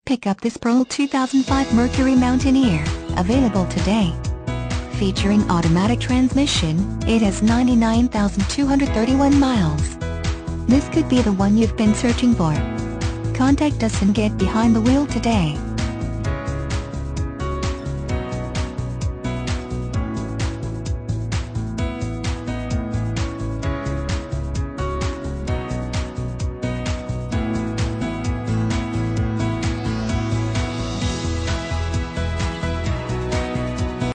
Pick up this Pearl 2005 Mercury Mountaineer, available today. Featuring automatic transmission, it has 99,231 miles. This could be the one you've been searching for. Contact us and get behind the wheel today.